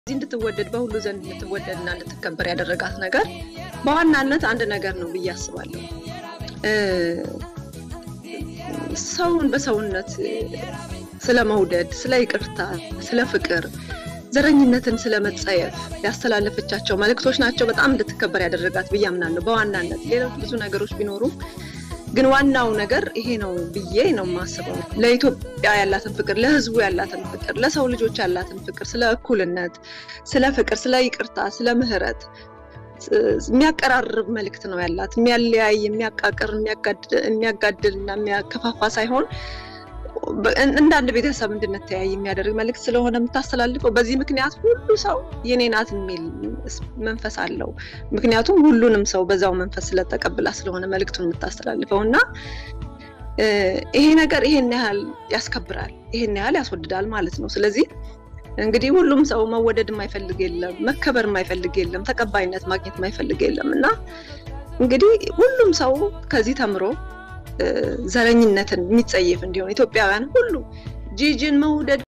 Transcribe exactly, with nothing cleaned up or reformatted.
እንድትወደድ በሁሉ ዘንድ እንድትወደድና እንድትከበር ያደረጋት ነገር በዋናነት አንድ ነገር ነው ብዬ አስባለሁ ሰውን በሰውነት ስለመውደድ ስለይቅርታ ስለፍቅር ዘረኝነትን ስለመጸየፍ ያስተላለፈቻቸው መልእክቶች ናቸው በጣም እንድትከበር ያደረጋት ብዬ አምናለሁ በዋናነት ሌሎች ብዙ ነገሮች ቢኖሩ ግን ዋናው ነገር ይሄ ነው ብዬ ነው ማስበው ለኢትዮጵያ ያላትን ፍቅር ለህዝቡ ያላትን ፍቅር ለሰው ልጆች ያላትን ፍቅር ስለ እኩልነት ስለ ፍቅር ስለ ይቅርታ ስለ ምህረት የሚያቀራርብ መልእክት ነው ያላት የሚያለያይ የሚያቃቅር የሚያጋድልና የሚያከፋፋ ሳይሆን እንደ አንድ ቤተሰብ እንድንተያይ የሚያደርግ መልእክት ስለሆነ የምታስተላልፈው በዚህ ምክንያት ሁሉ ሰው የኔናት የሚል መንፈስ አለው ምክንያቱም ሁሉንም ሰው በዛው መንፈስ ስለተቀበላ ስለሆነ መልእክቱን የምታስተላልፈውና ይሄ ነገር ይሄን ያህል ያስከብራል ይሄን ያህል ያስወድዳል ማለት ነው ስለዚህ እንግዲህ ሁሉም ሰው መወደድ የማይፈልግ የለም መከበር የማይፈልግ የለም ተቀባይነት ማግኘት የማይፈልግ የለምና እንግዲህ ሁሉም ሰው ከዚህ ተምሮ ዘረኝነትን የሚጸየፍ እንዲሆን ኢትዮጵያውያን ሁሉ ጂጂን መውደድ